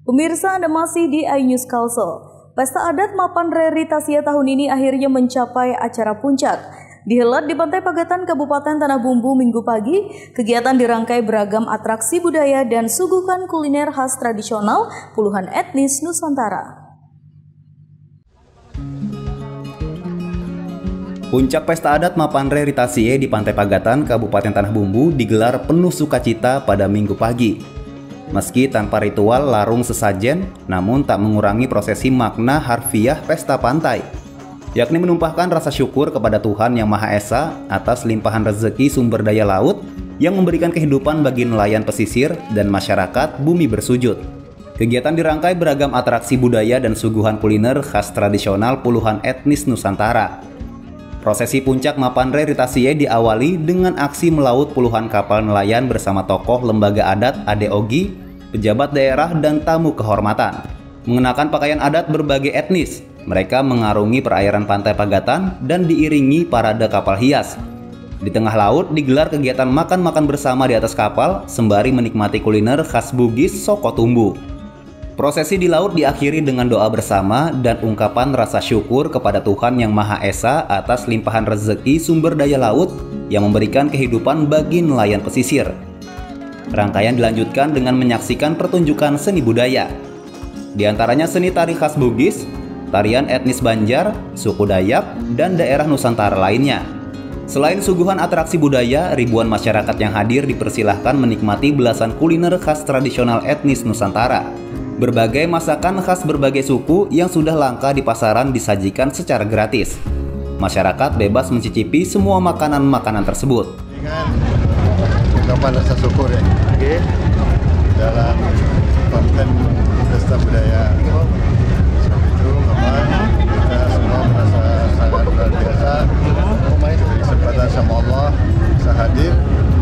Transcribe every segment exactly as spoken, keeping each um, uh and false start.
Pemirsa, Anda masih di iNews Kalsel. Pesta adat Mapan Reri Tasya tahun ini akhirnya mencapai acara puncak. Dihelat di Pantai Pagatan, Kabupaten Tanah Bumbu Minggu pagi, kegiatan dirangkai beragam atraksi budaya dan suguhan kuliner khas tradisional puluhan etnis Nusantara. Puncak Pesta Adat Mapan Reri Tasya di Pantai Pagatan, Kabupaten Tanah Bumbu digelar penuh sukacita pada Minggu pagi. Meski tanpa ritual larung sesajen, namun tak mengurangi prosesi makna harfiah pesta pantai, yakni menumpahkan rasa syukur kepada Tuhan Yang Maha Esa atas limpahan rezeki sumber daya laut yang memberikan kehidupan bagi nelayan pesisir dan masyarakat bumi bersujud. Kegiatan dirangkai beragam atraksi budaya dan suguhan kuliner khas tradisional puluhan etnis Nusantara. Prosesi puncak Mapan Reri Tasya diawali dengan aksi melaut puluhan kapal nelayan bersama tokoh lembaga adat Adeogi, pejabat daerah dan tamu kehormatan. Mengenakan pakaian adat berbagai etnis, mereka mengarungi perairan Pantai Pagatan dan diiringi parade kapal hias. Di tengah laut digelar kegiatan makan-makan bersama di atas kapal sembari menikmati kuliner khas Bugis Sokotumbu. Prosesi di laut diakhiri dengan doa bersama dan ungkapan rasa syukur kepada Tuhan Yang Maha Esa atas limpahan rezeki sumber daya laut yang memberikan kehidupan bagi nelayan pesisir. Rangkaian dilanjutkan dengan menyaksikan pertunjukan seni budaya. Di antaranya seni tari khas Bugis, tarian etnis Banjar, suku Dayak, dan daerah Nusantara lainnya. Selain suguhan atraksi budaya, ribuan masyarakat yang hadir dipersilahkan menikmati belasan kuliner khas tradisional etnis Nusantara. Berbagai masakan khas berbagai suku yang sudah langka di pasaran disajikan secara gratis. Masyarakat bebas mencicipi semua makanan-makanan tersebut. Dengan ungkapan rasa syukur ya, okay, dalam konten pesta budaya. Sebab itu memang kita semua merasa sangat luar biasa. Diberi kesempatan sama Allah bisa hadir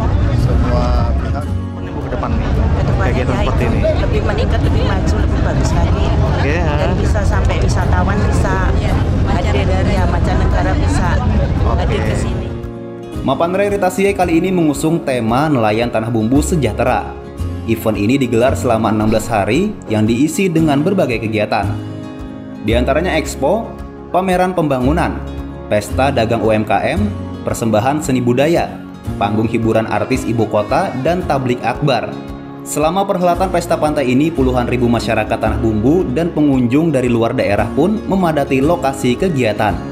semua pihak. Ke depan nih, kegiatan seperti ini lebih meningkat, lebih maju, lebih bagus lagi, okay, dan bisa sampai wisatawan bisa hadir dari mancanegara bisa okay. hadir ke sini. Mapan Reri Tasya kali ini mengusung tema nelayan Tanah Bumbu sejahtera. Event ini digelar selama enam belas hari yang diisi dengan berbagai kegiatan. Di antaranya expo, pameran pembangunan, pesta dagang U M K M, persembahan seni budaya, panggung hiburan artis ibu kota, dan tablik akbar. Selama perhelatan pesta pantai ini, puluhan ribu masyarakat Tanah Bumbu dan pengunjung dari luar daerah pun memadati lokasi kegiatan.